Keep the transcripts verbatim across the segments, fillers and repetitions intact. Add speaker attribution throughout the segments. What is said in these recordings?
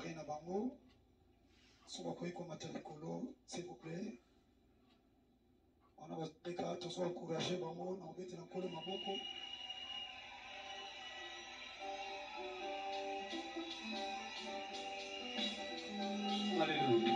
Speaker 1: préparer na bango. Si vous pouvez commenter le colo, s'il vous plaît. On a des cas, tous encourager bango, on va mettre le colo maboko.
Speaker 2: Alléluia.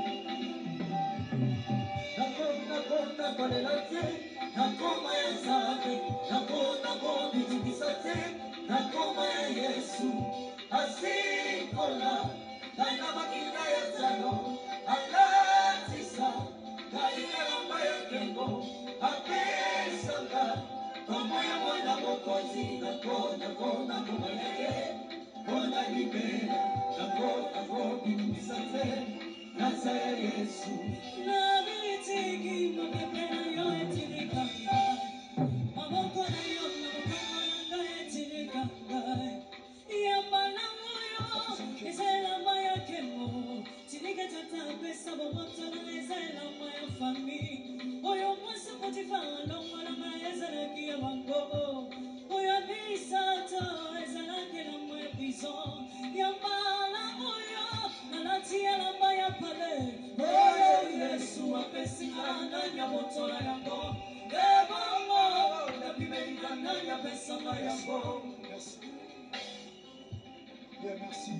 Speaker 1: Merci. Bien, merci.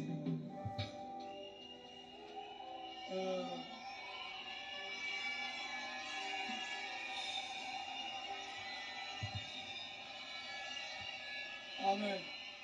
Speaker 1: Euh... Amen.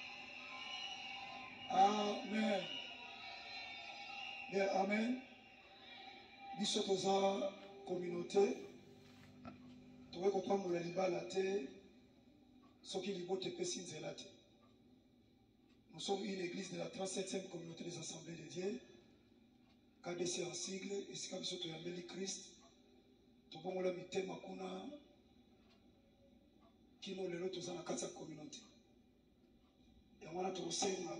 Speaker 1: Amen. Bien, amen. Biso toza communauté. Towe comprendre la libala te. Soki libote pesi nzela te. Nous sommes une église de la trente-septième communauté des assemblées de Dieu. K D C en sigle, et si Kabiso Toyambeli Christ, Tobongola Mitema Kuna, Kino Lelo Tozana Katsa communauté. Et on a tout senga,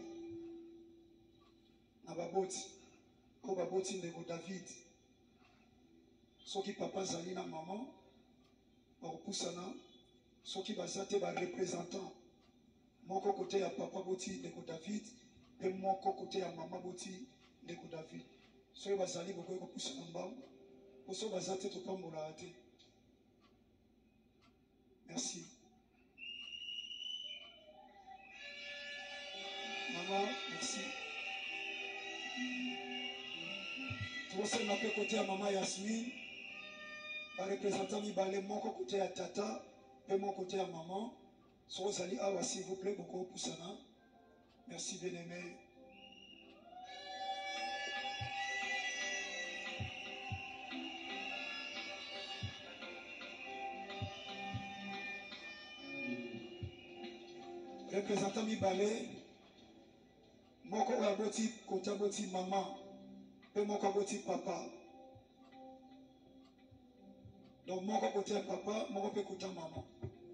Speaker 1: na baboti, ko baboti ndeko David, soki papa zali na maman, ba opusana, soki bazate ba représentant, moko côté ya papa boti ndeko David, et moko côté ya maman boti ndeko David. Soki bazali boko ko pusana mbango, poso bazate to pambola ate. Merci. Maman, merci. Tout ça n'a pas côté à maman Yasmine, par représentant Mibale, mon côté à Tata, et mon côté à maman. So Zali Awa, s'il vous plaît, beaucoup Poussana. Merci, bien-aimé. Représentant Mibale, mon côté à boti maman, et mon côté papa. Donc, mon côté à papa, mon côté à maman.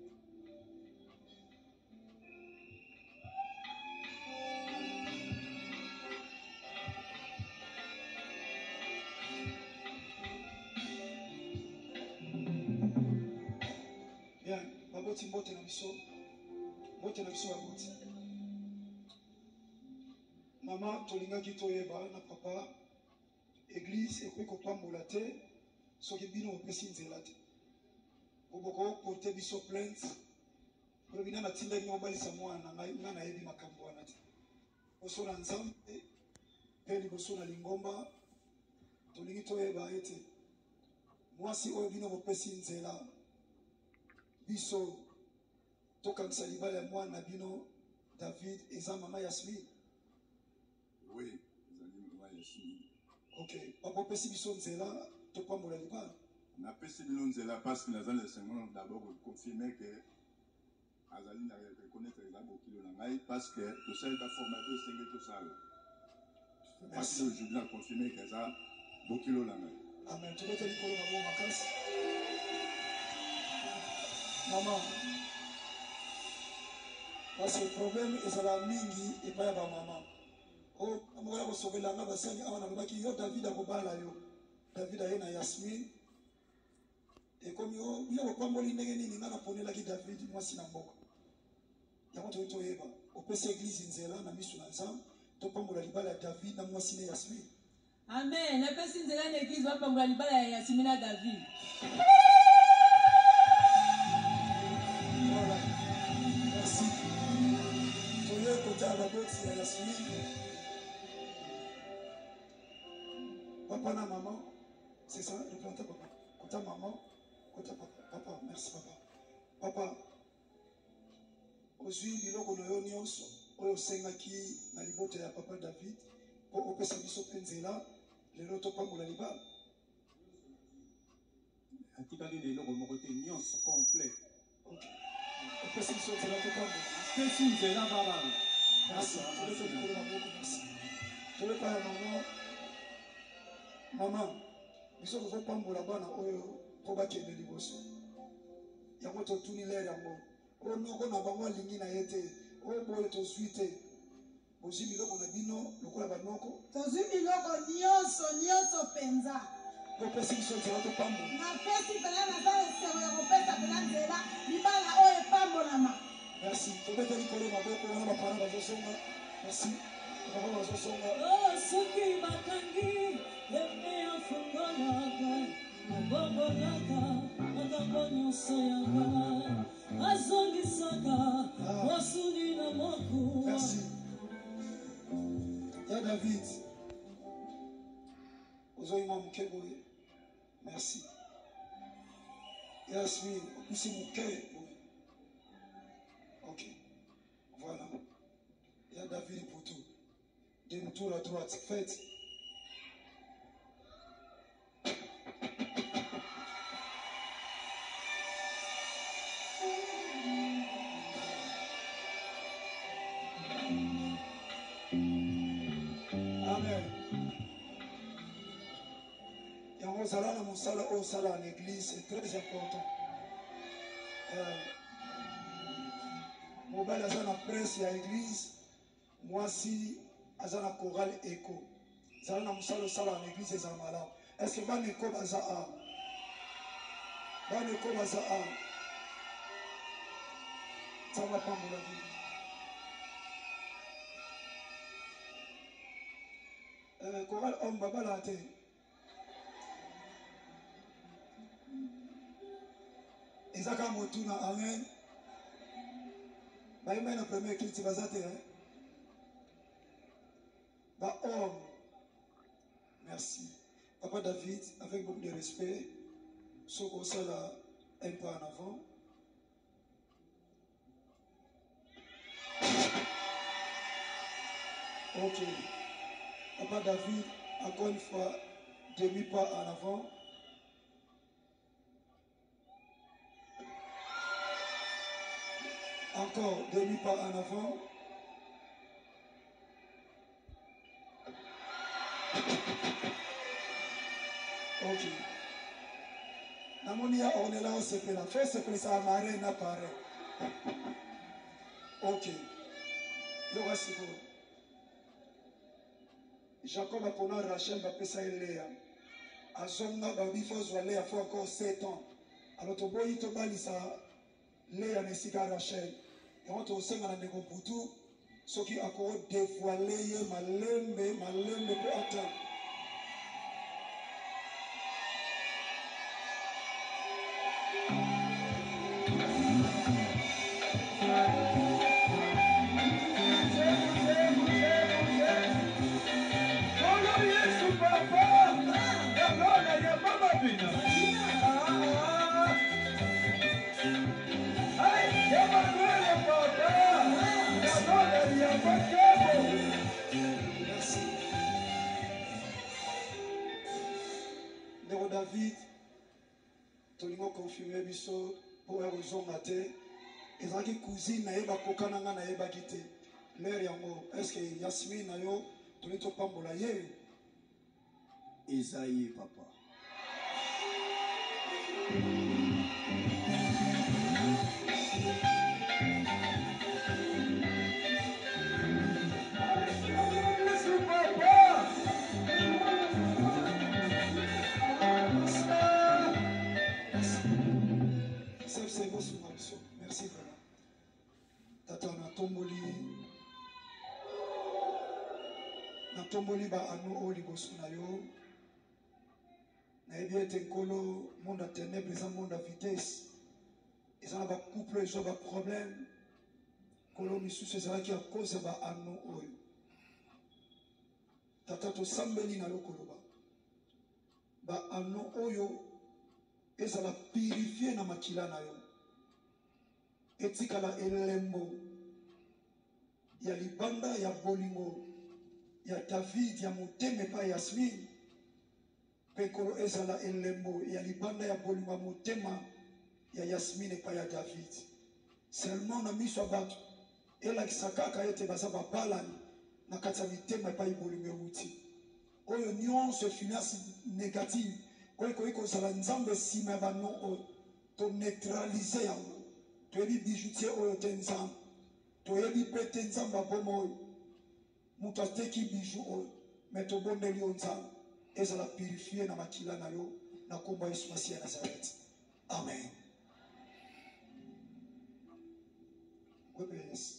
Speaker 1: Bien, baboti mbote na biso, mbote na biso baboti. Maman, tolinga ki toyeba na papa, église ekwe kopambola te, soki bino opesi nzela te. Oboko porter biso plainte, ko bina na tinda nyo balisa mwana na nga na yebi makambo wana te. Oso na nzambe, pe liboso na lingomba, tolingi toyeba ete. Mwasi oyo bino opesi nzela, biso tokanisa libala ya mwana bino David eza mama Yasmine.
Speaker 3: Oui, ezali mama Yasmine.
Speaker 1: Ok, papa pesi biso nzela topambola libala.
Speaker 3: Na pesi bino nzela parce que nazali seulement d'abord confirmer que azali na reconnaître eza bokilo na ngai parce que to sel ka formateur senge to sala. Merci aujourd'hui na confirmer que eza bokilo na ngai.
Speaker 1: Amen. Tu peux te likolo na bo makasi. Maman, parce que le problème est la mingi et pas la maman. Oh, moi je sauver la maman sani awana babaki yo David akobala yo. David ayena Yasmine. Et comme yo yo pamboli ndenge nini ngana ponela ki David moi sina mboka. Yango to to yeba. Opesa église nzela na misu na nzam, topambola libala ya David na mwasi ne Yasmin.
Speaker 4: Amen. La personne de l'église va pambola libala ya Yasmin na David.
Speaker 1: Voilà. Merci. Toye côté à la boxe ya Yasmin. Papa na maman, c'est ça, représentez papa. Côté maman, côté papa. Papa, merci papa. Papa, ozwi biloko na yo nyonso oyo osengaki na libota ya papa David mpo opesa biso mpe nzela lelo topambola libala.
Speaker 2: atikali leloko moko te nyonso complet.
Speaker 1: Ok. Opesa biso nzela topambola.
Speaker 2: apesi nzela baba.
Speaker 1: Merci. Toleka likolo na moko, merci. Toleka ya mama. Mama, biso tozopambola bana oyo mpo bakende liboso. Yango totuni lere yango. Oyo noko na bango alingi na ye te. Oyo boye tozwi te. Bozwi biloko na bino lokola banoko.
Speaker 5: Tozwi biloko nyonso nyonso penza.
Speaker 1: Opesi biso nzela topambola.
Speaker 5: Napesi pena naza esero ya kopesa pena nzela libala oyo epambolama.
Speaker 1: Merci. Tobeta likolo maboko wana bapana bazosonga. Merci. Bapana bazosonga.
Speaker 4: Oh, soki bakangi eme afungolaka abongolaka makambo nyonso yanga azongisaka mosuni na mokuwa.
Speaker 1: Merci. Ya David. Ozoyima muke boye. Merci. Yasmin, opisi muke boye. Ok. Voilà. Ya David pour tout. Demi-tour à droite. Faites. Amen. Et on va aller dans mon salle au salle en église, c'est très important. Euh, Mobile aza na presse ya église, moi si aza na chorale écho. Zala na musala sala en église eza malamu. Est-ce que ban écho baza a? Ban écho baza a? Ça va pas mon avis. Euh, chorale homme baba la te. Ezaka motuna amen. Bah, il m'a premier clip, tu vas à terre. Bah, homme. Merci. Papa David, avec beaucoup de respect, ce qu'on s'est là un peu en avant. Ok. Papa David, encore une fois, demi-pas en avant. Encore demi-pas en avant. Ok. Namonia, on est là, on se fait la fête, c'est que ça a marré, n'a pas pareil. Ok. Le reste, c'est bon. Jacob a pris Rachel, va passer Léa. À Zonga, Babi, faut Léa, faut encore sept ans. Alors, tu vois, il te balise ça. Léa n'est pas Rachel. Et on te sait dans les computus, ce qui a encore dévoilé, malembe, malembe pour atteindre. Merci. Ndeko David, tolingo confirmer biso pour ozonga te. Ezaki cousine na yeba kokana nga na yeba kite. L'air yango, est-ce que Yasmin na yo tolito pambola ye?
Speaker 3: Esaïe papa.
Speaker 1: Merci vraiment. Tata na tomboli. tomboli ba anu o liboso na yo nayebi ete nkolo monde ya ténèbre eza monde ya vitesse eza na bacouple ezwa baproblème nkolo misusu ezalaki ya cause ya ba anu oyo tata tosambeli na yo koloba ba anu oyo ezala purifie na makila na yo etikala elembo ya libanda ya bolingo ya David ya motema epai ya Yasmine mpe nkolo ezala elembo ya libanda ya bolingo ya motema ya Yasmine epai ya David seulement na miso ya bato elakisa kaka ete baza babalani na kati ya mitema epai bolingo euti oyo nyonso finance négative oyo ekoki kozala nzambe nsima ya bano oyo toneutralize yango toyebi bijoutier oyo te nzambe toyebi mpe te nzambe aboma oyo moto ateki biju oyo me tobondeli yo nzambe ezala purifie na makila na yo na kombo ya Yesu Masiya ya Nazareti amen. Yes.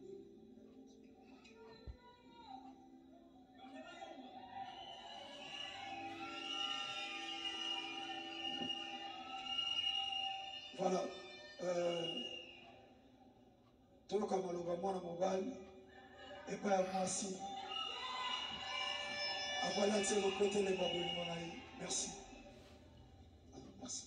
Speaker 1: Voilà. Euh, toloka maloba mwana mobali epai ya mwasi avala tie lopetelemba bolingo na ye. Merci. Merci.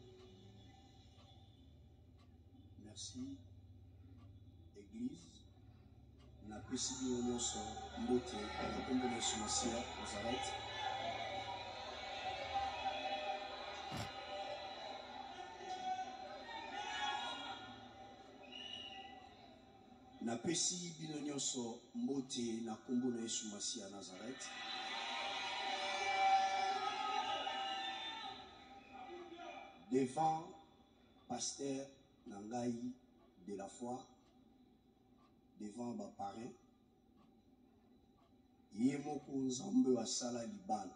Speaker 6: Merci. Église, napesi bino nyonso mbote na kombo na Yesu Masiya Nazareti. Napesi bino nyonso mbote na kombo na Yesu Masiya Nazareti. Devant pasteur Nangai de la foi, devant ma parrain, Yemoko Nzambe Asala Libana,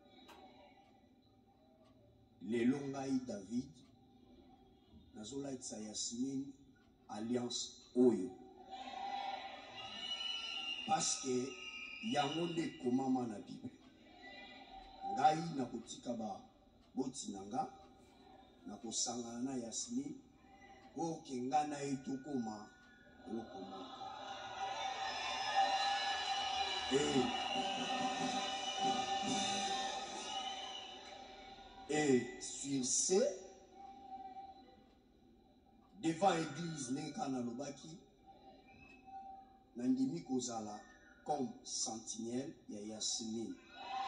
Speaker 6: Lelo Ngai David, Nazola Itza Yasmine, Alliance Oyo. Parce que yango nde komama na Bible. Ngai nakotika ba boti nanga, nakosangana na Yasmine, o kengana etokoma okoma. Et, et sur ce, devant l'église Nenkana Lobaki, Nandimi Kozala comme sentinelle ya Yasmine.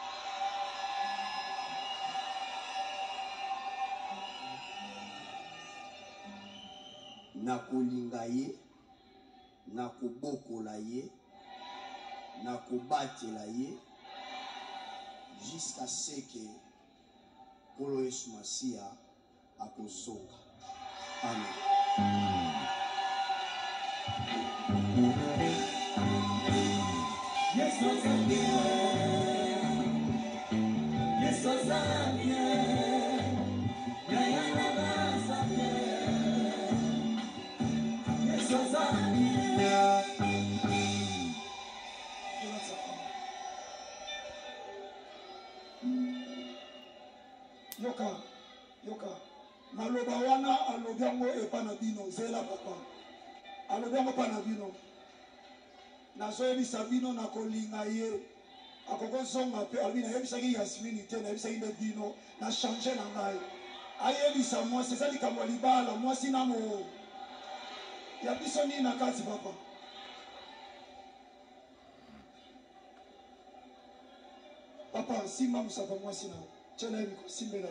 Speaker 6: Nakolinga ye, nakobokola ye, nakobatela ye, jusqu'à ce que Kolo Yesu Masiya akozonga. Amen.
Speaker 7: Yes, I'm Yes, I'm
Speaker 1: Yoka, yoka. Maloba wana alobiango epanabino zela papa. Alobiango panabino. Nazoyebisa bino na kolinga ye. Akoko zonga pe albina yebisa ki Yasmine te na yebisa inde bino na changer na ngai. Ayebisa moi c'est ça likamwa libala moi sinamo. Ya biso ni na kati papa. Papa simba musaba moi sinamo. Chela yiko simbela.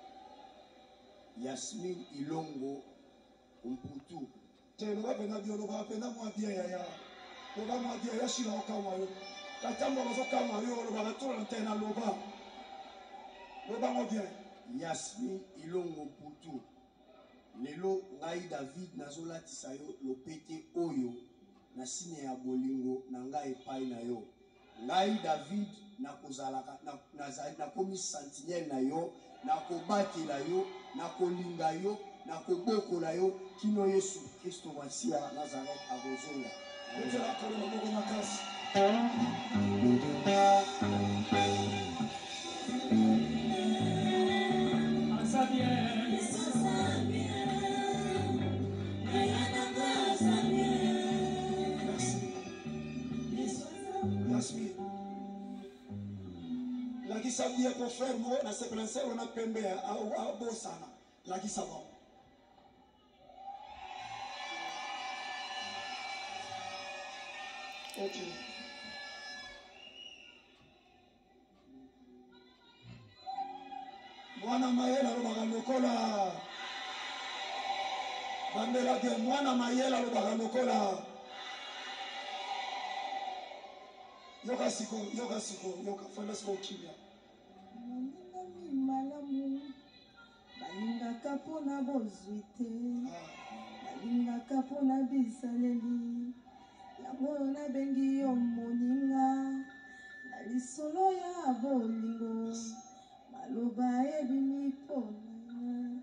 Speaker 6: Yasmine Ilongo Umputu.
Speaker 1: Te lo bapena biolo bapena moi bien ya ya. Loba moi bien ya shila okama yo. Katamba bazo kama yo lo batola ntena loba. Loba moi bien.
Speaker 6: Yasmine Ilongo Umputu. Lelo ngai David nazolatisa yo lopete oyo na sine ya bolingo na ngai epai na yo. Ngai David nakozalaka na na komi sentinelle na yo, nakobatela yo, nakolinga yo, nakobokola yo kino Yesu Kristo Masiya Nazareth akozonga.
Speaker 1: Nzela kolo moko makasi. Lakisa bien pour frère moi na seplancer on a pembe a bosana lakisa bon. OK. Mwana mayela lobaka lokola bandela ke mwana mayela lobaka lokola yoka siko yoka siko yoka fanda siko kimia
Speaker 5: malamu balingaka mpona bozwi te balingaka mpona bisaleli yango oyo nabengi yo moninga na lisolo ya bolingo maloba ebimi mpona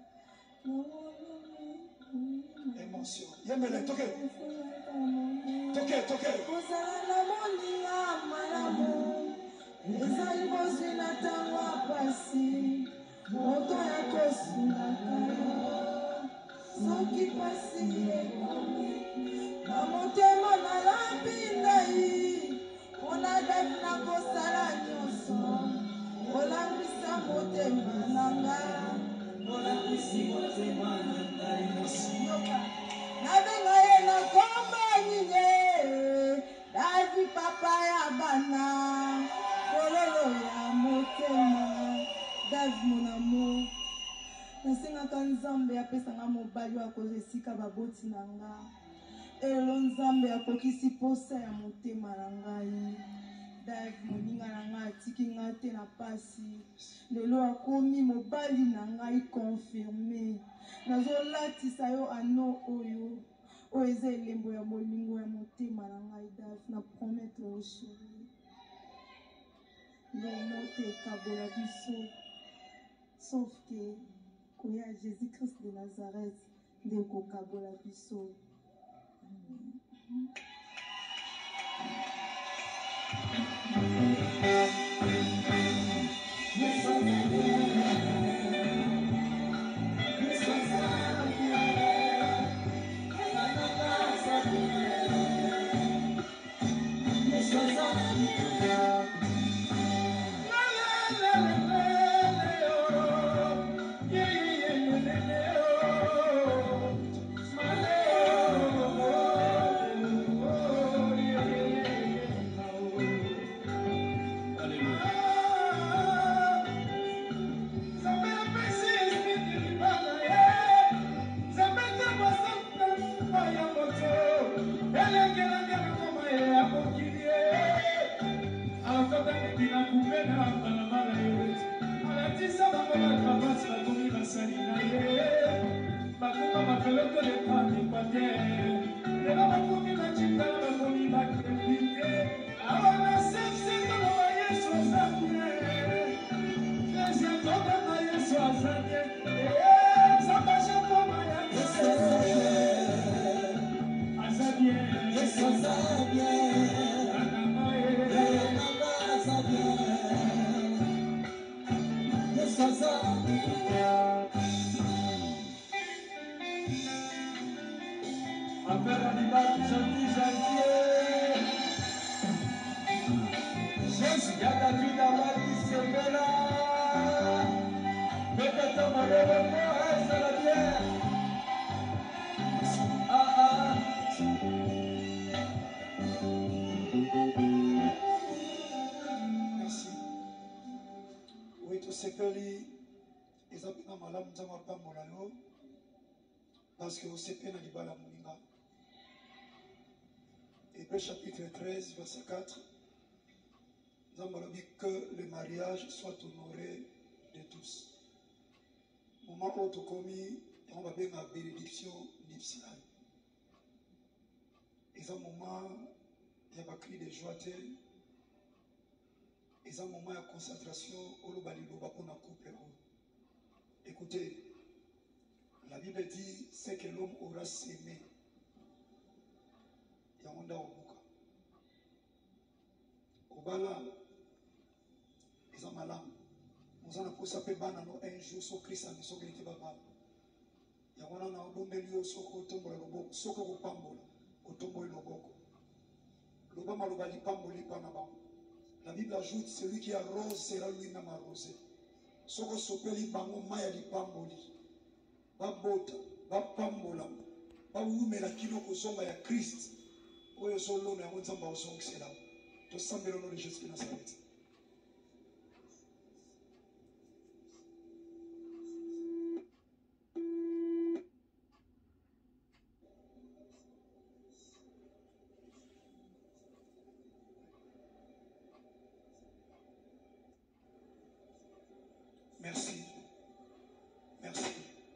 Speaker 1: émotion yembele toke toke toke
Speaker 5: kozala na moninga malamu ezali bozwi na ntango ya pasi moto ya kosungaka yo soki pasi ekomi na motema nalambi ngai mpona dati na kosala nyonso olangwisa motema na ngai olangwisi motema na ngai nabenga ye na komba nine davi papa ya bana kololo ya motema davi mon amour nasengaka nzambe apesanga mobali oyo akozwa esika baboti na nga elelo nzambe akokisi posa ya motema na ngai davi moninga na ngai atiki ngai te na pasi lelo akomi mobali na ngai confirme nazolatisa yo ano oyo oyo eza elembo ya bolingo ya motema na ngai davi na promettre yo sheri lelo te ekabola biso sauf que koya jésus christ de nazareth nde kokabola biso.
Speaker 1: Parce que au C P n'a pas la moninga. Hébreux chapitre treize, verset quatre. Nous avons dit que le mariage soit honoré de tous. Moment où tu commis, on va bien la bénédiction nuptiale. Et un moment, il y a pas cri de joie. Et un moment, il y a concentration au lobaliloba pour un couple. Écoutez. La Bible dit c'est que l'homme aura sémé. Yawanda Obuka. Mobala, ils ont malam. Nous allons pour saper banano un jour sur Christ en dessous de l'État. Il y a un bombelio soko tombo la loboko soko ko pambola otombo loboko lobama lobali pamboli pana ba. La Bible ajoute celui qui arrose sera lui-même arrosé. Soko sopeli bango maya li pamboli ba bota ba pambola ba umela kilo kozonga ya Christ oyo solo na nzamba osongisela to sambelo no de Jésus de Nazareth. Merci. Merci.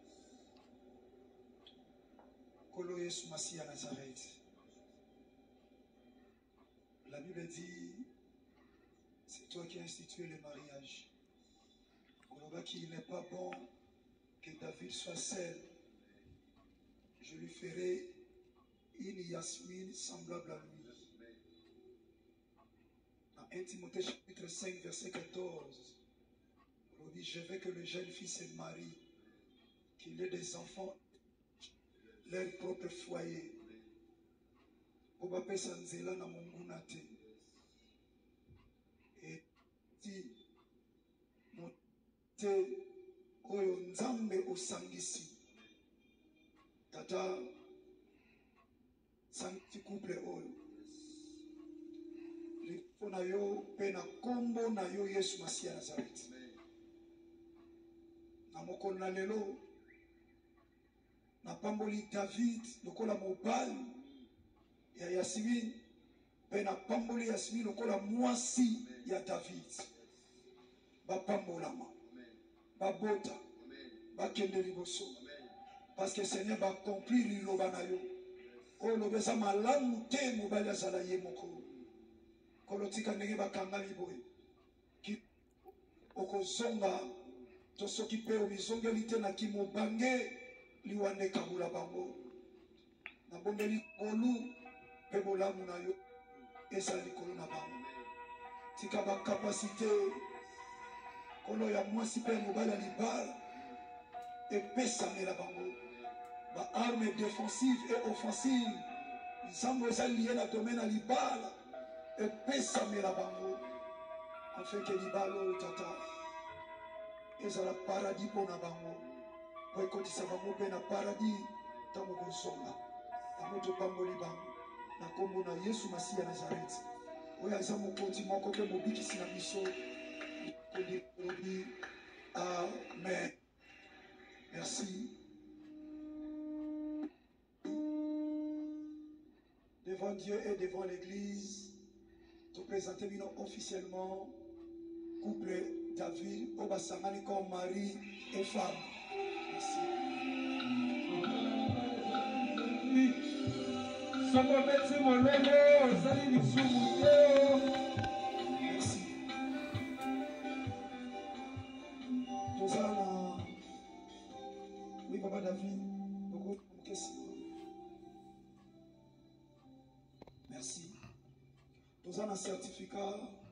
Speaker 1: Kolo Yesu Masiya Nazareth. La Bible dit, c'est toi qui as institué le mariage. Koloba qu'il n'est pas bon que David soit seul. Je lui ferai une Yasmine semblable à lui. Dans un Timothée chapitre cinq, verset quatorze. On dit, je veux que le jeune fils se marie, qu'il ait des enfants, leur propre foyer. Pour ne pas s'enzeler dans mon gounate. Et si mon te oyo nzambe osangisi, tata santi couple oyo. Lifo na yo pe na kombo na yo Yesu Masiya Nazareth. Na mokolo na lelo na pamboli David lokola mobali ya Yasmine pe na pamboli Yasmine lokola mwasi ya David bapambolama babota bakende liboso parce que Seigneur va accomplir liloba na yo oyo lobeza malamu te mobali azala ye moko kolotika ndenge bakanga liboye okozonga to soki pe obizongeli te na kimobange liwande kabula bango na bondeli kolu pe bolamu na yo eza likolo na bango tika bakapasite kolo ya mwasi pe mobali ya libala epesamela bango baarme défensive et offensive nzambe eza liye na domaine ya libala epesamela bango afin ke libala oyo tata ezala paradis mpona bango po ekotisa bango mpe na paradis ntango kozonga yango topamboli bango na nkombo na Yesu Masiya Nazareth oyo aza mokonzi moko mpe mobikisi na biso kolobi amen. Merci. Devant Dieu et devant l'Église, te présenter officiellement couple David Obasangani comme mari et femme. Merci. Merci. Tozana. Oui, Papa David. Beaucoup de questions. Merci. Tozana un certificat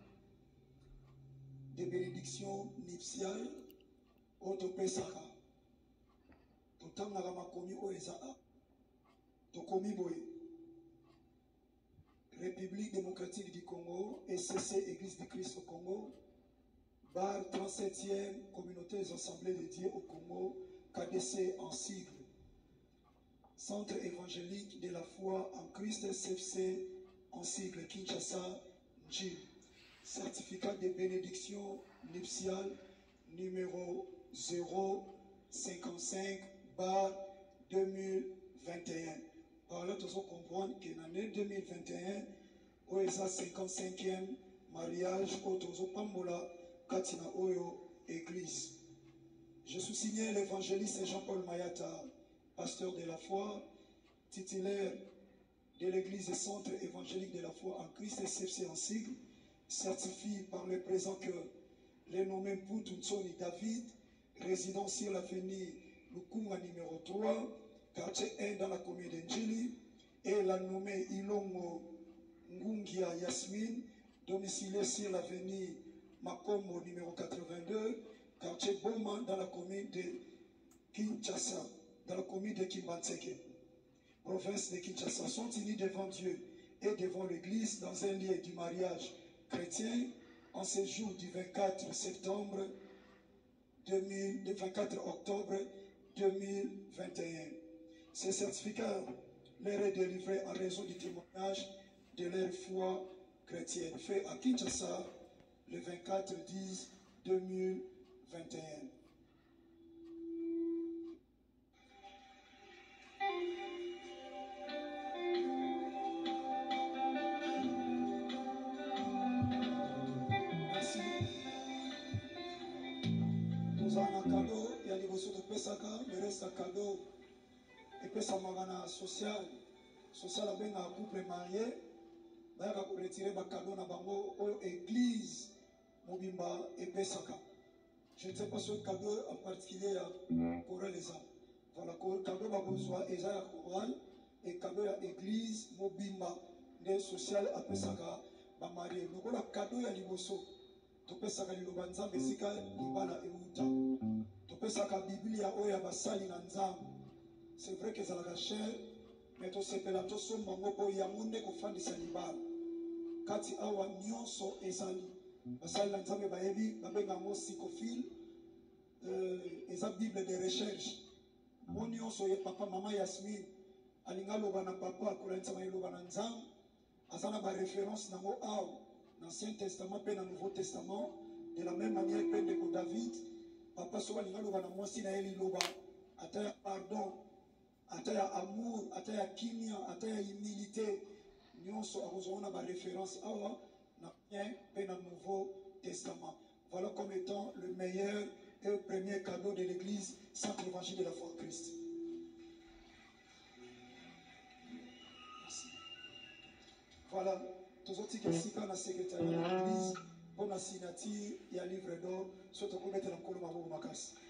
Speaker 1: de bénédiction nuptiale autopesaka. Totanga makomi oeza tokomi boye. République démocratique du Congo, E C C Église du Christ au Congo, bar trente-septième communauté des assemblées dédiées au Congo, K D C en sigle. Centre évangélique de la foi en Christ, C F C en sigle, Kinshasa, Njil. Certificat de bénédiction nuptiale numéro zéro cinquante-cinq bar deux mille vingt et un. Par là, nous allons comprendre que l'année deux mille vingt et un, où est sa cinquante-cinquième mariage, où nous allons pambola katina oyo église. Je suis signé l'évangéliste Jean-Paul Mayata, pasteur de la foi, titulaire de l'église et centre évangélique de la foi en Christ et C F C en sigle, certifie par le présent que les nommés Mputuntsoni David, résident sur l'avenue Lukunga numéro trois, quartier un dans la commune d'Njili, et la nommée Ilongo Ngungia Yasmine, domicilié sur l'avenue Makombo numéro quatre-vingt-deux, quartier Boma, dans la commune de Kinshasa, dans la commune de Kimbanseke, province de Kinshasa, sont unis devant Dieu et devant l'Église dans un lieu du mariage chrétien en ce jour du vingt-quatre septembre deux mille, le vingt-quatre octobre deux mille vingt et un. Ces certificats leur est délivré en raison du témoignage de leur foi chrétienne, fait à Kinshasa le vingt-quatre dix deux mille vingt et un. Merci. Nous avons un cadeau, il y a des ressources de Pesaka, le reste un cadeau. Et puis ça m'a social. Social avec un couple marié. Il y a retirer un cadeau dans l'église Mobimba et Pesaka. Je ne sais pas ce cadeau en particulier pour les âmes. Voilà, le cadeau va besoin Esaïa Choral et cadeau à l'église Mobimba de social à Pesaka. Ba marié. Donc le cadeau ya liboso. To Pesaka liloba nzambe sika libala euta. To Pesaka Biblia oya basali na nzambe. C'est vrai que ça la cher, mais to sepela to somba ngoko ya munde kufandisa libala. Kati awa nyonso ezali. Basali na nzambe bayebi babenga mo psychophile. Euh, eza Bible de recherche. Mo nyonso ye papa mama Yasmine alinga loba na papa akola nzamba loba na nzambe. Azana ba référence na mo awa dans l'Ancien Testament et dans le Nouveau Testament. De la même manière que de David, papa soba alinga loba na mwasi na eli loba ataya pardon. Ataya amour, ataya kimia, ataya humilité. Nous avons ma référence à l'Ancien et le Nouveau Testament. Voilà comme étant le meilleur et le premier cadeau de l'Église, Centre Évangile de la foi en Christ. Merci. Voilà, tous les autres qui sont dans la secrétariat de l'Église, pour la signature et un livre d'or, surtout pour mettre en colonne à Makasi.